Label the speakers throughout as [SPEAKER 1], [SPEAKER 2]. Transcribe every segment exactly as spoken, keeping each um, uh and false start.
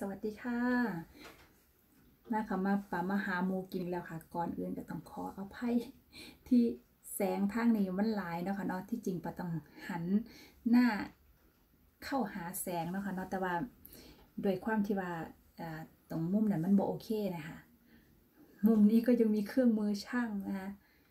[SPEAKER 1] สวัสดีค่ะมาค่ะมาป่ามาหาหมูกินแล้วค่ะก่อนอื่นก็ต้องขออภัยที่แสงทางนี้มันหลายเนาะค่ะเนาะที่จริงป่าต้องหันหน้าเข้าหาแสงเนาะค่ะเนาะแต่ว่าโดยความที่ว่าตรงมุมนั้นมันบ่โอเคนะคะมุมนี้ก็ยังมีเครื่องมือช่างนะคะ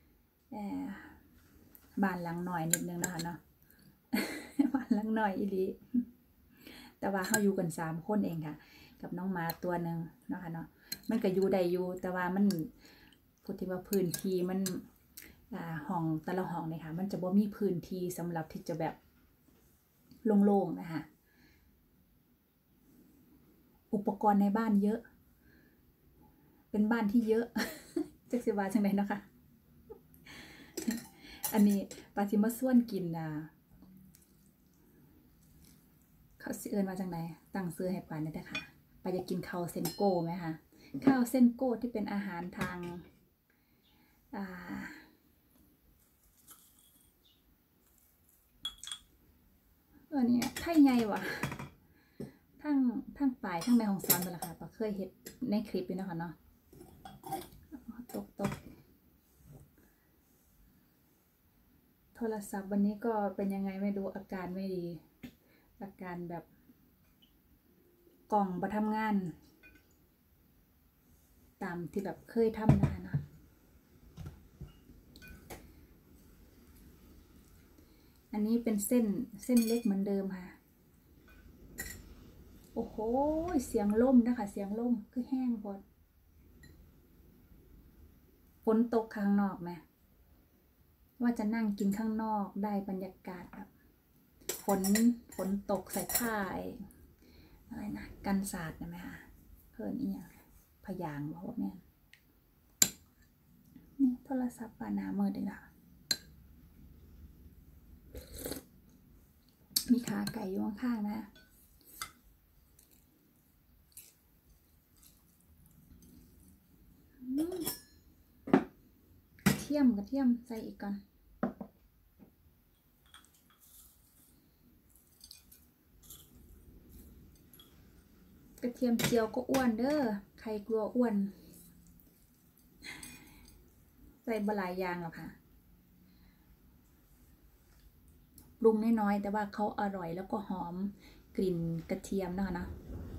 [SPEAKER 1] บ้านหลังหน่อยนิดนึงนะคะเนาะบ้านหลังหน่อยอีหลีแต่ว่าเขาอยู่กันสามคนเองค่ะกับน้องหมาตัวหนึ่งเนาะค่ะเนาะมันก็อยู่ได้อยู่แต่ว่ามันพูดถึงว่าพื้นที่มันห้องแต่ละห้องเนี่ยค่ะมันจะบ่มีพื้นที่สำหรับที่จะแบบโล่งๆนะคะอุปกรณ์ในบ้านเยอะเป็นบ้านที่เยอะจักสิว่าจังได๋เนาะค่ะอันนี้ปาสิมาส่วนกินนะเขาสิเอิ้นว่าจังได๋ตั้งชื่อให้ปานได้เด้อค่ะปาอยากกินข้าวเส้นโก้ไหมคะข้าวเส้นโก้ที่เป็นอาหารทางอ่าเออเนี่ยไทยไงวะทั้งทั้งปลายทั้งแม่ของสอนไปละค่ะปาเคยเห็นในคลิปอยู่นะคะเนาะตกตกโทรศัพท์วันนี้ก็เป็นยังไงไม่รู้อาการไม่ดีอาการแบบกล่องบ่ทำงานตามที่แบบเคยทำนะคะเนาะอันนี้เป็นเส้นเส้นเล็กเหมือนเดิมค่ะโอ้โหเสียงล่มนะคะเสียงล่มคือแห้งพอฝนตกข้างนอกไหมว่าจะนั่งกินข้างนอกได้บรรยากาศแบบฝนฝนตกใส่ผ้าอะไรนะกันสาดนะไหมคะเพิ่นอีกอย่างพยางบอกว่าแม่นี่โทรศัพท์ปานาเมื่อดีละมีขาไก่อยู่ข้างๆนะกระเทียมกระเทียมใส่อีกก่อนกระเทียมเจียวก็อ้วนเด้อใครกลัวอ้วนใส่บหลายอย่างหรอกค่ะปรุงน้อยๆแต่ว่าเขาอร่อยแล้วก็หอมกลิ่นกระเทียมนะคะเนาะ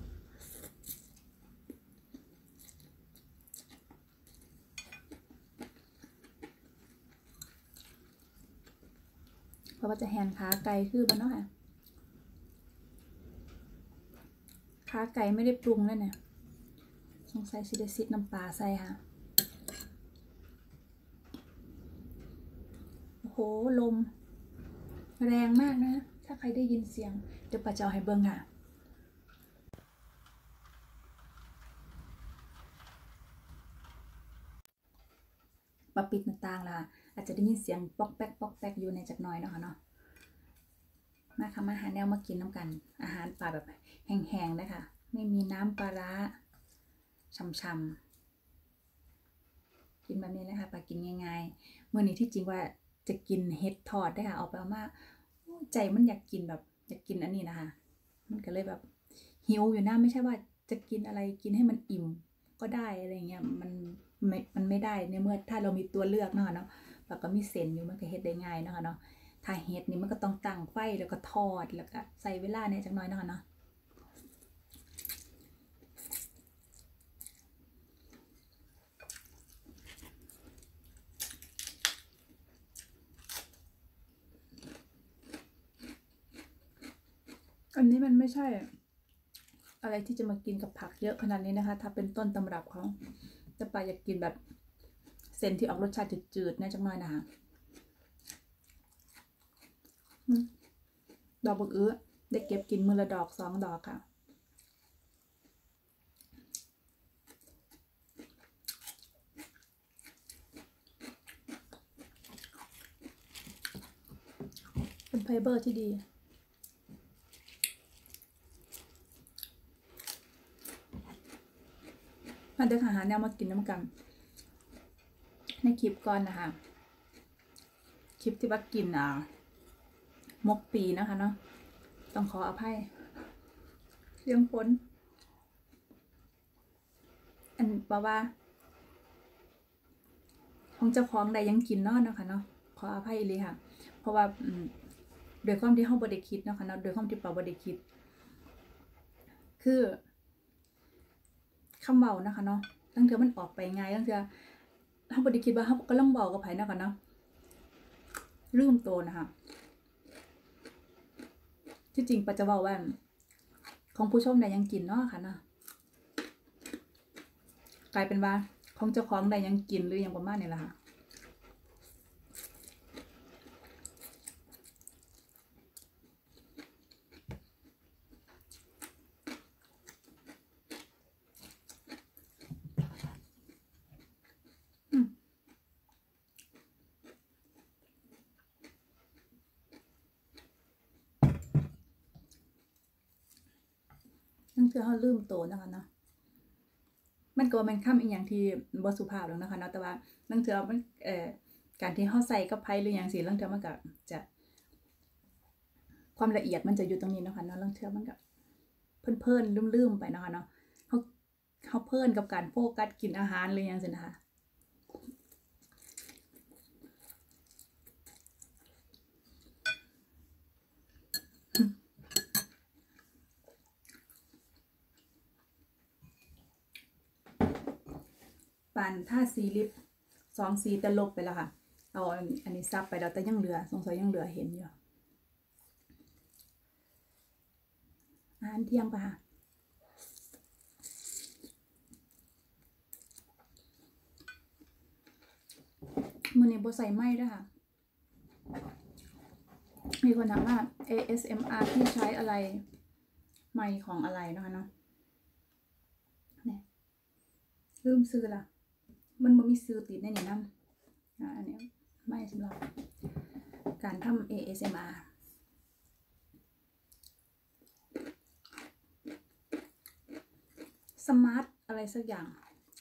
[SPEAKER 1] เพราะว่าจะแหนขาไก่คือมันเนาะค่ะขาไก่ไม่ได้ปรุงแล้วเนี่ยสงสัยสิได้ซิดน้ำปลาใส่ค่ะโอ้โหลมแรงมากนะถ้าใครได้ยินเสียงเดี๋ยวป้าจะเอาให้เบิ่งค่ะป้าปิดหน้าต่างละอาจจะได้ยินเสียงป๊อกแป๊กป๊อกแป๊กอยู่ในจักหน่อยเนาะค่ะเนาะมาค่ะมาหาแนวมากินน้ำกันอาหารป่าแบบแห้งๆนะคะไม่มีน้ำปลาร้าช่ำๆกินแบบนี้เลยค่ะปลากินง่ายๆเมื่อนี้ที่จริงว่าจะกินเห็ดทอดได้ค่ะเอาไปเอามาใจมันอยากกินแบบอยากกินอันนี้นะคะมันก็เลยแบบหิวอยู่นะไม่ใช่ว่าจะกินอะไรกินให้มันอิ่มก็ได้อะไรเงี้ยมันไม่มันไม่ได้ในเมื่อถ้าเรามีตัวเลือกเนาะเนาะปลาก็มีเส้นอยู่มันก็เฮ็ดได้ง่ายเนาะเนาะถ้าเห็ดนี่มันก็ต้องตั้งไฟแล้วก็ทอดแล้วก็ใส่เวลาเนี่ยจักหน่อยเนาะเนาะอันนี้มันไม่ใช่อะไรที่จะมากินกับผักเยอะขนาดนี้นะคะถ้าเป็นต้นตำรับเขาจะไปอยากกินแบบเส้นที่ออกรสชาติจืดๆนะจังหน่อยนะคะดอกบักอื้อได้เก็บกินมือละดอกสองดอกค่ะเป็นไฟเบอร์ที่ดีมาเดินหาแนวมากินน้ำกันในคลิปก่อนนะคะคลิปที่ว่ากินอ่ามกปีนะคะเนาะต้องขออภัยเสียงฝนเพราะว่าของเจ้าของใดยังกินเนาะเนาะค่ะเนาะขออภัยเลยค่ะเพราะว่าโดยความที่เขาบ่ได้คิดเนาะค่ะเนาะโดยความที่ปาบ่ได้คิดคือคำเบานะคะเนาะตั้งเทื่อมันออกไปง่ายตั้งเทื่อเขาบ่ได้คิดว่าเขาก็ลังเบากับไผเนาะค่ะเนาะลืมตัวนะคะที่จริงปาจะเว้าว่าของผู้ชมใดยังกินเนาะค่ะเนาะกลายเป็นว่าของเจ้าของใดยังกินหรือยังประมาณนี้แหละค่ะนั่นคือเขาลืมตัวนะคะเนาะมันก็เป็นคำอีกอย่างที่บ่สุภาพแล้วนะคะเนาะแต่ว่านั่นคือมันเอ่อการที่เขาใส่กับไผหรืออย่างสิเรื่องเทื่อมันก็จะความละเอียดมันจะอยู่ตรงนี้เนาะค่ะเนาะเรื่องเทื่อมันก็เพิ่นๆลืมๆไปเนาะค่ะเนาะเขาเขาเพิ่นกับการโฟกัสกินอาหารหรืออย่างสินะคะปานถ้าสีลิปสองสีแต่ลบไปแล้วค่ะเอาอันนี้ซับไปแล้วแต่ยังเหลือสงสัยยังเหลือเห็นอยู่อาหารเที่ยงปะค่ะมื้อนี้บ่ใส่ไม้ด้วยค่ะมีคนถามว่า เอ เอส เอ็ม อาร์ ที่ใช้อะไรไมค์ของอะไรนะคะเนาะเนี่ยลืมซื้อละมันบ่มีซื้อติดในนี้นำอ่าอันนี้ไม่สำหรับการทำ เอ เอส เอ็ม อาร์ สมาร์ทอะไรสักอย่าง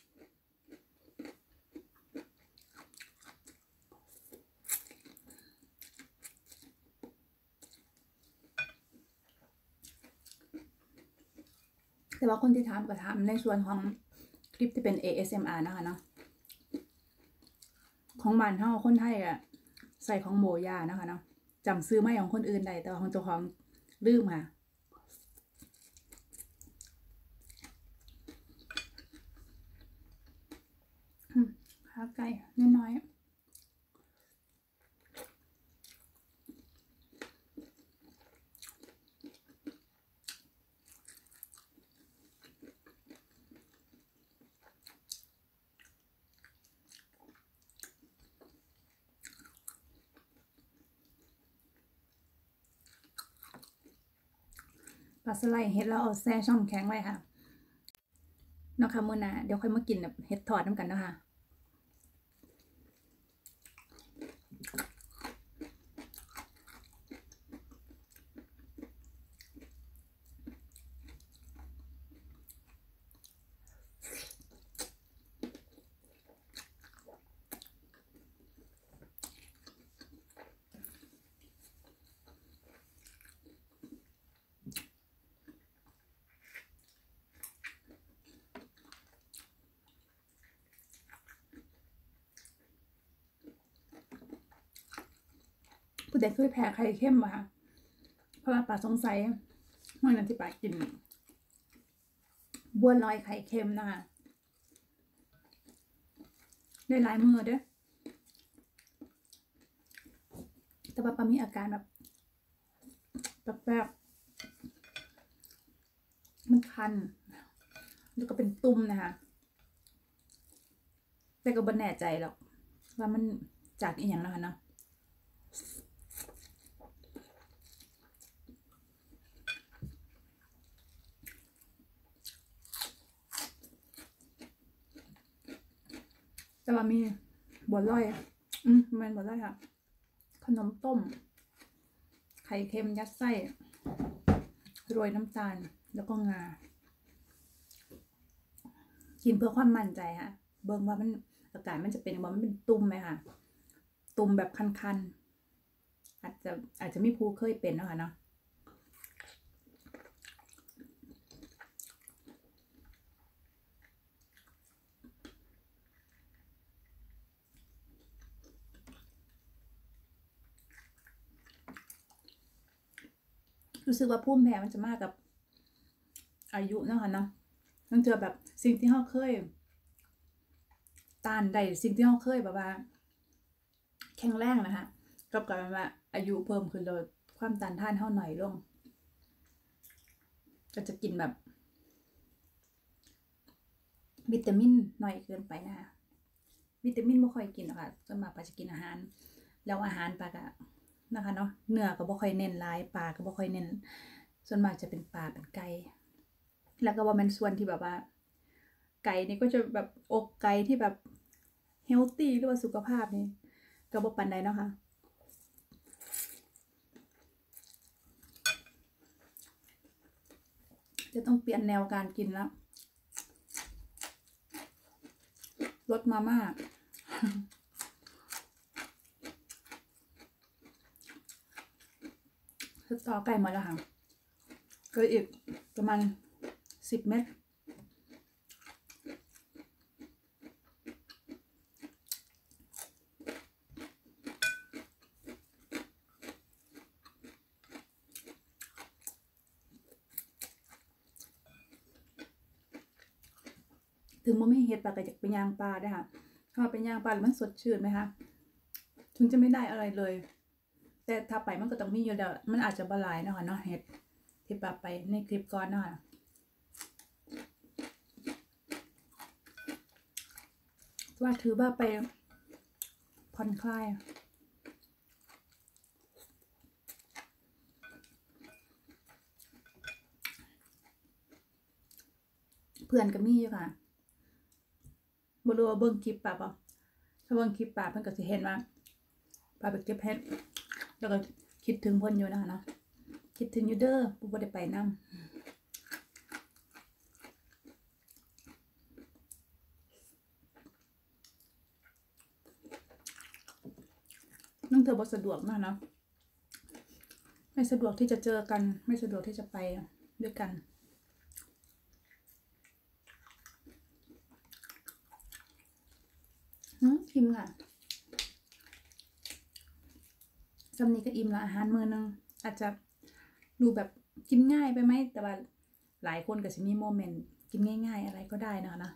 [SPEAKER 1] แต่ว่าคนที่ถามก็ถามในส่วนของคลิปที่เป็น เอ เอส เอ็ม อาร์ นะคะเนาะของบ้านเฮาคนไทยอะใส่ของโมยานะคะเนาะจำซื้อไม่ของคนอื่นได้แต่ของเจ้าของลืมค่ะขาไก่น้อยปลาสไลด์เฮ็ดแล้วเอาแช่ช่องแข็งไว้ค่ะเนาะค่ะมื้อหน้าเดี๋ยวค่อยมากินแบบเฮ็ดทอดน้ำกันเนาะค่ะผู้ใดเคยแพ้ไข่เค็มบ่ค่ะเพราะว่าปลาสงสัยเมื่อนั้นที่ปลากินบัวลอยไข่เค็มนะคะได้หลายมื้อเด้อแต่ว่าปลามีอาการแบบแปลกๆมันคันแล้วก็เป็นตุ่มนะคะแต่ก็บ่แน่ใจหรอกว่ามันจากอีหยังนะคะเนาะแต่ว่ามีบัวลอยอืมมันบัวลอยค่ะขนมต้มไข่เค็มยัดไส้โรยน้ำตาลแล้วก็งากินเพื่อความมั่นใจค่ะเบิ่งว่ามันอากาศมันจะเป็นว่ามันเป็นตุ่มไหมค่ะตุ่มแบบคันๆอาจจะอาจจะไม่ผู้เคยเป็นนะคะเนาะรู้สึกว่าภูมิแพ้มันจะมากกับอายุเนาะค่ะเนาะมันเจอแบบสิ่งที่เราเคยต้านได้สิ่งที่เราเคยแบบว่าแข็งแรงนะคะกับกลายเป็นว่าอายุเพิ่มขึ้นโดยความต้านทานเท่าหน่อยลงก็จะกินแบบวิตามินหน่อยเกินไปนะคะวิตามินไม่ค่อยกินหรอกค่ะส่วนมากปาจะกินอาหารแล้วอาหารปลาก็นะคะเนาะเนื้อก็บ่ค่อยเน้นหลายปลาก็บ่ค่อยเน้นส่วนมากจะเป็นปลาเป็นไก่แล้วก็ว่ามันส่วนที่แบบว่าไก่นี่ก็จะแบบอกไก่ที่แบบเฮลตี้หรือว่าสุขภาพนี่ก็บ่ปานใดเนาะค่ะจะต้องเปลี่ยนแนวการกินแล้วลดมาม่าสตอไก่หมดแล้วค่ะก็อีกประมาณสิบเม็ดถึงมันไม่เห็ดปลาก็จะไปย่างปลาได้ค่ะถ้าไปย่างปลาแล้วมันสดชื่นไหมคะถึงจะไม่ได้อะไรเลยแต่ถ้าไปมันก็ต้องมีอยู่แล้วมันอาจจะบหลายเนาะค่ะเนาะเห็ดที่ปลาไปในคลิปก่อนเนาะว่าถือว่าไปผ่อนคลายเพื่อนก็มีอยู่ค่ะบ่รู้ว่าเบิ่งคลิปป่ะป่ะถ้าเบิ่งคลิปป่ะเพิ่นก็สิเห็นว่าป่าไปเก็บเห็ดแล้วก็คิดถึงเพิ่นอยู่นะคะเนาะคิดถึงอยู่เด้อบ่บ่ได้ไปนำนั่งเธอบ่สะดวกมากเนาะไม่สะดวกที่จะเจอกันไม่สะดวกที่จะไปด้วยกันอืมอิ่มค่ะสำนี้ก็อิ่มละอาหารมื้อนึงอาจจะดูแบบกินง่ายไปไหมแต่ว่าหลายคนก็จะมีโมเมนต์กินง่ายๆอะไรก็ได้นะคะนะ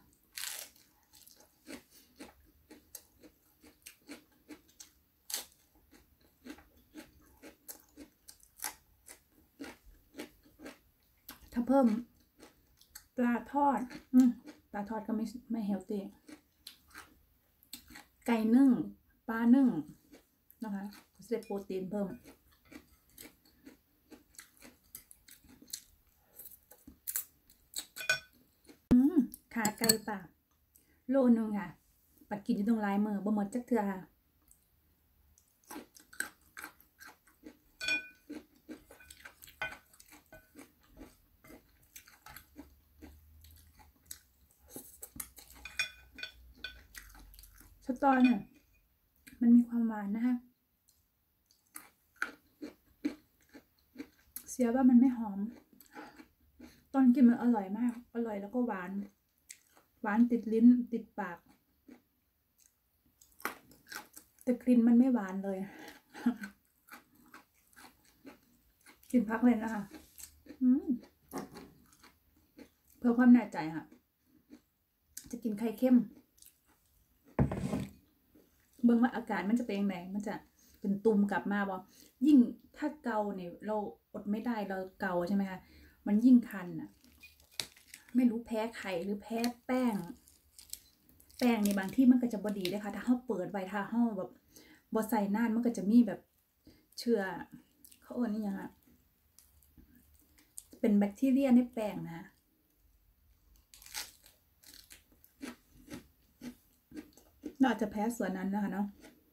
[SPEAKER 1] ถ้าเพิ่มปลาทอดอืมปลาทอดก็ไม่ไม่เฮลตี้ไก่นึ่งปลานึ่งนะคะก็จะได้โปรตีนเพิ่มอืมขาไก่ป่ะโลนึงค่ะปัดกินอยู่ตรงลายมือบ่หมดจักเทื่อค่ะสตอเนี่ยมันมีความหวานนะคะเสียว่ามันไม่หอมตอนกินมันอร่อยมากอร่อยแล้วก็หวานหวานติดลิ้นติดปากแต่กลิ่นมันไม่หวานเลยกินพักเลยนะคะเพื่อความแน่ใจค่ะจะกินไข่เค็มเบิ่งว่าอาการมันจะเป็นยังไงมันจะเป็นตุ่มกลับมาบ่ยิ่งถ้าเกาเนี่ยเราอดไม่ได้เราเกาใช่ไหมคะมันยิ่งคันอ่ะไม่รู้แพ้ไข่หรือแพ้แป้งแป้งนี่บางที่มันก็จะบดีนะคะถ้าเขาเปิดไว้ถ้าเขาแบบบอใส่นานมันก็จะมีแบบเชื้อเขาเอ่ยนี่ยังไงเป็นแบคทีเรียในแป้งนะเราอาจจะแพ้ส่วนนั้นนะคะเนาะ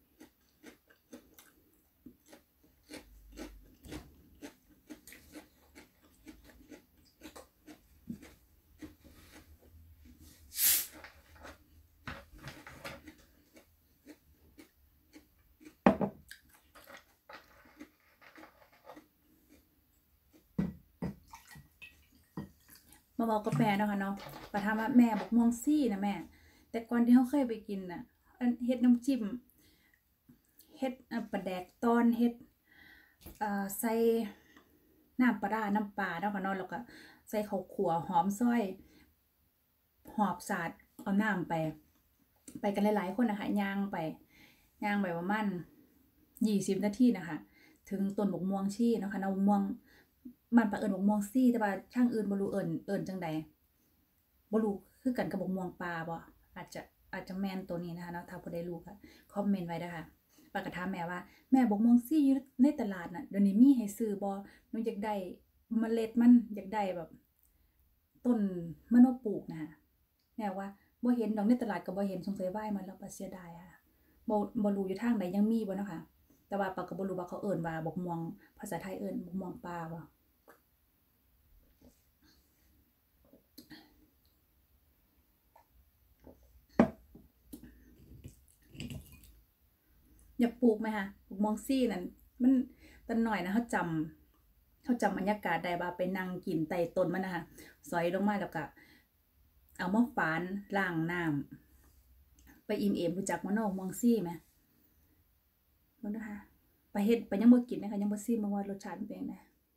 [SPEAKER 1] มาบอกกับแม่นะคะเนาะประทามว่าแม่บอกม่วงซี่นะแม่แต่ก่อนที่เขาเคยไปกินน่ะเฮ็ดน้ำจิ้มเฮ็ดปลาแดกตอนเฮ็ดใส่น้ำปลาร้าน้ำปลาเนาะค่ะเนาะแล้วก็ใส่ข้าวขั่วหอมซอยหอบสาดเอาน้ำไป ไปกันหลายๆคนนะคะย่างไปย่างไปประมาณยี่สิบนาทีนะคะถึงต้นบกม่วงชี่เนาะค่ะเนาะม่วงมันปลาเอิญบกม่วงซี่แต่ว่าช่างอื่นบ่รู้เอิญเอิญจังใดบ่รู้คือกันกับบกม่วงปลาบ่อาจจะอาจจะแม่นตัวนี้นะคะเนาะถ้าผู้ใดรู้ก็คอมเมนต์ไว้นะคะปากกระถามแม่ว่าแม่บกม่วงซี่อยู่ในตลาดน่ะเดี๋ยวนี้มีให้ซื้อบ่หนูอยากได้เมล็ดมันอยากได้แบบต้นมันมาปลูกนะคะแม่ว่าบ่เห็นดอกในตลาดก็บ่เห็นสงสัยว่ายมันแล้วก็เสียดายค่ะบ่บ่รู้อยู่ทางใดยังมีบ่เนาะค่ะแต่ว่าปากก็บ่รู้ว่าเขาเอิ้นว่าบกม่วงภาษาไทยเอิ้นบกม่วงปลาบ่อยากปลูกไหมคะบกม่วงซี่นั่นมันตอนหน่อยนะเขาจำเขาจำบรรยากาศได้ว่าไปนั่งกินใต้ต้นมันนะคะสอยลงมาแล้วก็เอามาฝานล้างน้ำไปอิ่มเอมรู้จักมะนาวม่วงซี่ไหมบ่นะคะไปเฮ็ดไปยังบ่กินนะคะยังบ่ซิมมาว่ารสชาติเป็นจังได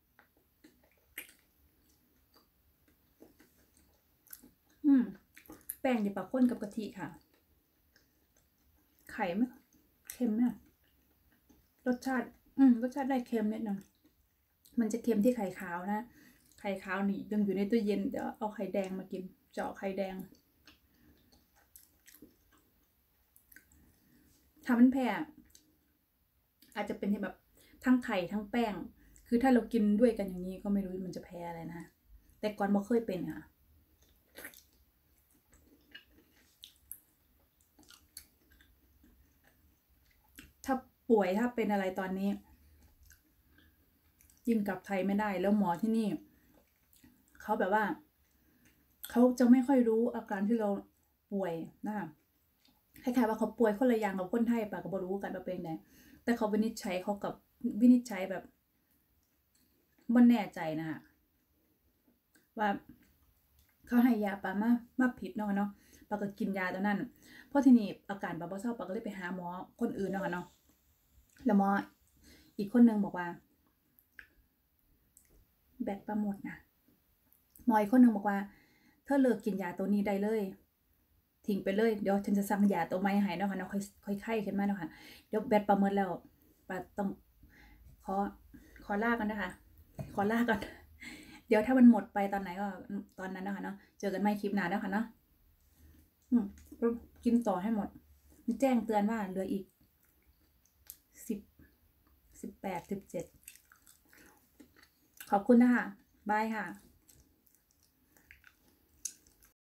[SPEAKER 1] อืมแป้งที่ปะข้นกับกะทิค่ะไข่ไม่เค็มเนี่ยรสชาติอืมรสชาติได้เค็มนิดนึงมันจะเค็มที่ไข่ขาวนะไข่ขาวนี่ยังอยู่ในตู้เย็นเดี๋ยวเอาไข่แดงมากินเจาะไข่แดงถ้ามันแพ้อาจจะเป็นที่แบบทั้งไข่ทั้งแป้งคือถ้าเรากินด้วยกันอย่างนี้ก็ไม่รู้มันจะแพ้อะไรนะแต่ก่อนบ่เคยเป็นค่ะถ้าป่วยถ้าเป็นอะไรตอนนี้ยิ่งกลับไทยไม่ได้แล้วหมอที่นี่เขาแบบว่าเขาจะไม่ค่อยรู้อาการที่เราป่วยนะคะคล้ายๆว่าเขาป่วยคนละอย่างกับคนไทยปะก็บ่รู้กันว่าเป็นไงแต่เขาวินิจฉัยเขากับวินิจฉัยแบบบ่แน่ใจนะคะว่าเขาให้ยาปามามาผิดเนาะเนาะปาก็กินยาตอนนั้นเพราะทีนี้อาการปาบ่เศร้าปาก็เลยไปหาหมอคนอื่นเนาะเนาะแล้วหมออีกคนนึงบอกว่าแบตปาหมดนะหมออีกคนนึงบอกว่าเธอเลิกกินยาตัวนี้ได้เลยทิ้งไปเลยเดี๋ยวฉันจะสั่งยาตัวใหม่ให้เนาะค่ะเนาะค่อยค่อยไข้ขึ้นมาเนาะค่ะเดี๋ยวแบตประเมินแล้วปาต้องขอขอลากันนะคะขอลาก่อนเดี๋ยวถ้ามันหมดไปตอนไหนก็ตอนนั้นนะคะเนาะเจอกันใหม่คลิปหน้าแล้วค่ะเนาะอืมกินต่อให้หมดแจ้งเตือนว่าเหลืออีกสิบสิบแปดสิบเจ็ดขอบคุณนะคะบายค่ะ